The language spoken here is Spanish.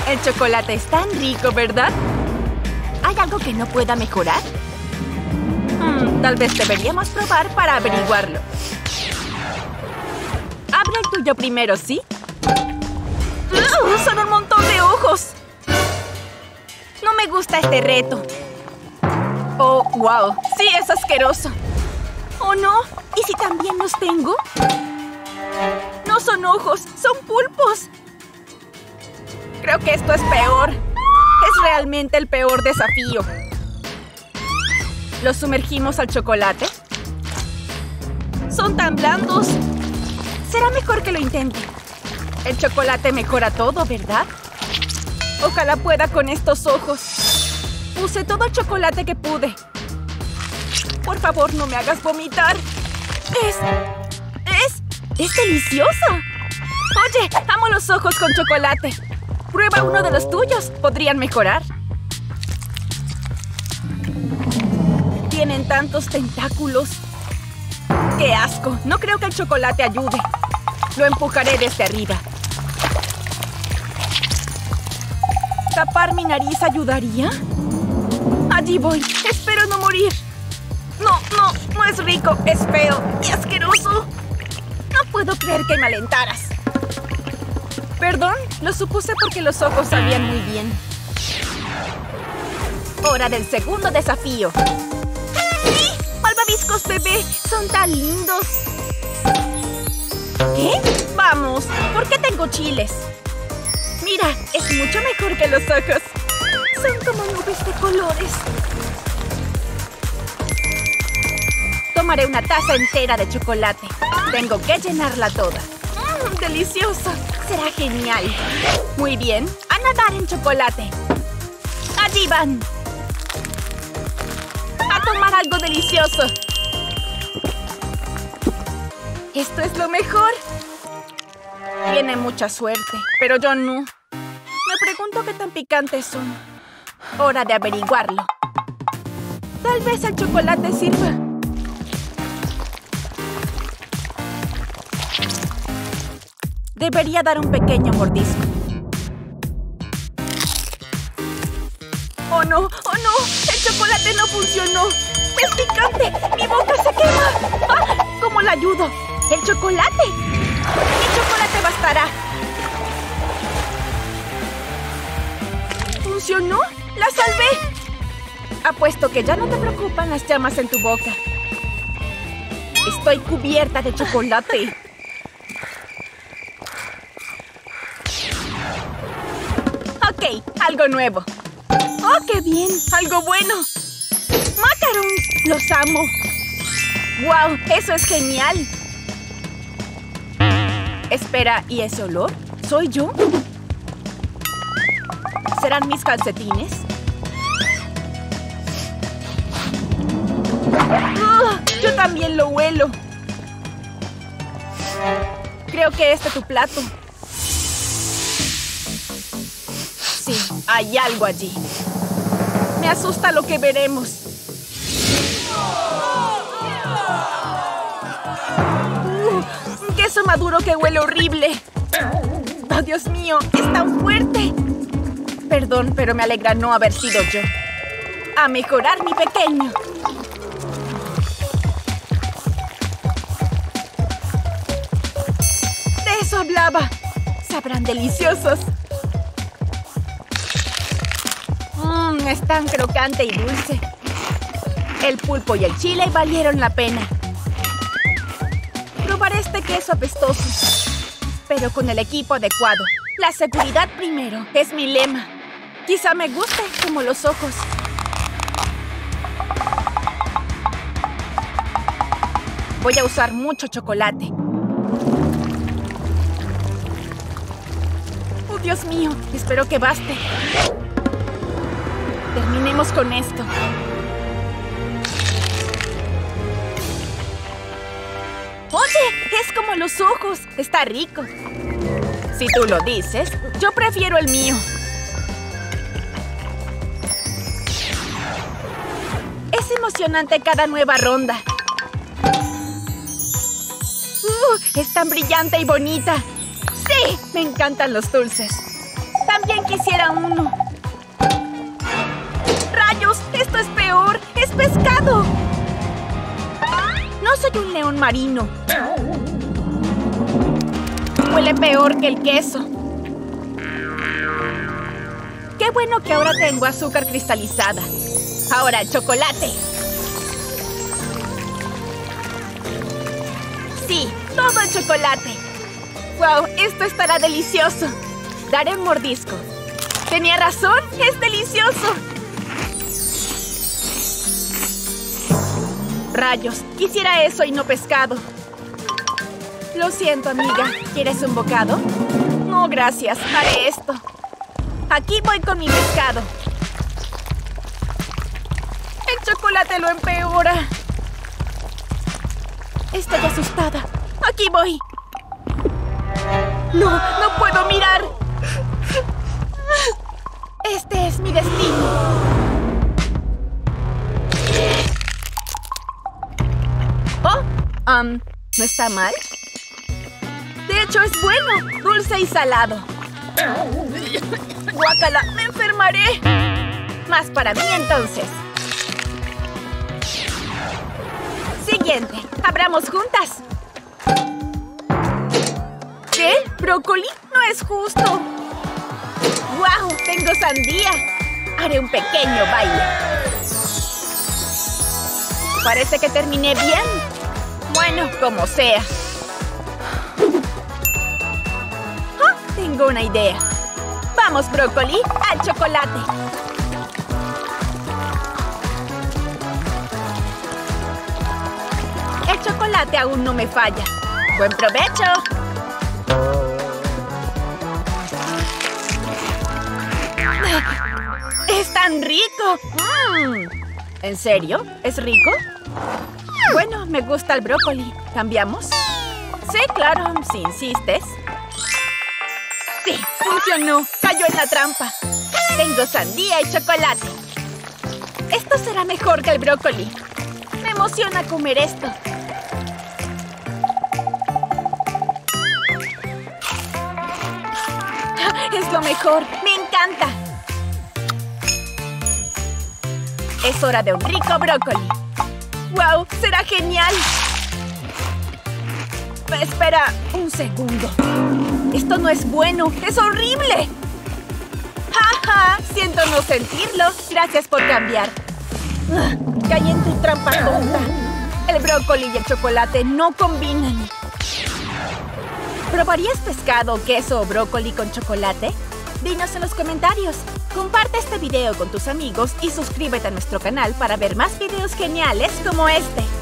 El chocolate es tan rico, ¿verdad? ¿Hay algo que no pueda mejorar? Tal vez deberíamos probar para averiguarlo. Abre el tuyo primero, ¿sí? ¡Son un montón de ojos! No me gusta este reto. Oh, wow. Sí, es asqueroso. ¿Oh, no? ¿Y si también los tengo? No son ojos, son pulpos. Creo que esto es peor. Es realmente el peor desafío. ¿Los sumergimos al chocolate? Son tan blandos. Será mejor que lo intente. El chocolate mejora todo, ¿verdad? Ojalá pueda con estos ojos. Puse todo el chocolate que pude. Por favor, no me hagas vomitar. Es delicioso. Oye, amo los ojos con chocolate. Prueba uno de los tuyos. Podrían mejorar. Tienen tantos tentáculos. ¡Qué asco! No creo que el chocolate ayude. Lo empujaré desde arriba. ¿Tapar mi nariz ayudaría? Allí voy. Espero no morir. No es rico. Es feo y asqueroso. No puedo creer que me alentaras. Perdón, lo supuse porque los ojos sabían muy bien. Hora del segundo desafío. ¡Sí! ¡Malvaviscos bebé! ¡Son tan lindos! ¿Qué? Vamos, ¿por qué tengo chiles? Mira, es mucho mejor que los ojos. Son como nubes de colores. Tomaré una taza entera de chocolate. Tengo que llenarla toda. ¡Delicioso! Será genial. Muy bien, a nadar en chocolate. Allí van. A tomar algo delicioso. Esto es lo mejor. Tiene mucha suerte, pero yo no. Me pregunto qué tan picantes son. Hora de averiguarlo. Tal vez el chocolate sirva. Debería dar un pequeño mordisco. ¡Oh, no! ¡Oh, no! ¡El chocolate no funcionó! ¡Es picante! ¡Mi boca se quema! ¡Ah! ¿Cómo la ayudo? ¡El chocolate! ¡Mi chocolate bastará! ¿Funcionó? ¡La salvé! Apuesto que ya no te preocupan las llamas en tu boca. Estoy cubierta de chocolate. Ok, algo nuevo. ¡Oh, qué bien! ¡Algo bueno! ¡Macarons! ¡Los amo! ¡Wow! ¡Eso es genial! Espera, ¿y ese olor? ¿Soy yo? ¿Serán mis calcetines? ¡Yo también lo huelo! Creo que este es tu plato. Sí, hay algo allí. Me asusta lo que veremos. ¡Queso maduro que huele horrible! ¡Oh, Dios mío! ¡Es tan fuerte! Perdón, pero me alegra no haber sido yo. ¡A mejorar, mi pequeño! De eso hablaba. Sabrán deliciosos. Es tan crocante y dulce. El pulpo y el chile valieron la pena. Probaré este queso apestoso, pero con el equipo adecuado. La seguridad primero es mi lema. Quizá me guste como los ojos. Voy a usar mucho chocolate. ¡Oh, Dios mío! Espero que baste. Terminemos con esto. ¡Oye! Es como los ojos. Está rico. Si tú lo dices, yo prefiero el mío. Es emocionante cada nueva ronda. Es tan brillante y bonita. ¡Sí! Me encantan los dulces. También quisiera uno. ¡Rayos! ¡Esto es peor! ¡Es pescado! No soy un león marino. Huele peor que el queso. Qué bueno que ahora tengo azúcar cristalizada. Ahora el chocolate. Sí, todo el chocolate. ¡Wow! Esto estará delicioso. Daré un mordisco. Tenía razón, es delicioso. Rayos, quisiera eso y no pescado. Lo siento, amiga. ¿Quieres un bocado? No, gracias. Haré esto. Aquí voy con mi pescado. El chocolate lo empeora. Estoy asustada. Aquí voy. No, no puedo mirar. Este es mi destino. Oh, ¿no está mal? De hecho, es bueno. Dulce y salado. ¡Guácala! ¡Me enfermaré! Más para mí, entonces. Siguiente. Abramos juntas. ¿Qué? ¿Brócoli? No es justo. ¡Guau! Tengo sandía. Haré un pequeño baile. Parece que terminé bien. Bueno, como sea. ¡Ah! Tengo una idea. Vamos, brócoli, al chocolate. El chocolate aún no me falla. ¡Buen provecho! ¡Es tan rico! ¿En serio? ¿Es rico? Bueno, me gusta el brócoli. ¿Cambiamos? Sí, claro, si insistes. ¡Sí! ¡Funcionó! ¡Cayó en la trampa! Tengo sandía y chocolate. Esto será mejor que el brócoli. Me emociona comer esto. ¡Es lo mejor! ¡Me encanta! Es hora de un rico brócoli. ¡Wow! ¡Será genial! Espera un segundo. Esto no es bueno. ¡Es horrible! ¡Ja, ja! Siento no sentirlo. Gracias por cambiar. Caí en tu trampa tonta. El brócoli y el chocolate no combinan. ¿Probarías pescado, queso o brócoli con chocolate? Dinos en los comentarios. Comparte este video con tus amigos y suscríbete a nuestro canal para ver más videos geniales como este.